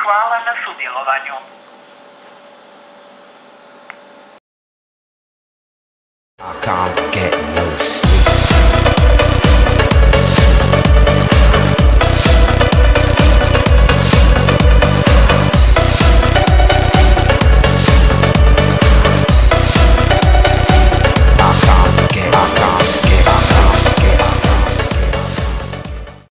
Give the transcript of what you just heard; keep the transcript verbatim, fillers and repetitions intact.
hvala na sudjelovanju. I can't get no sleep.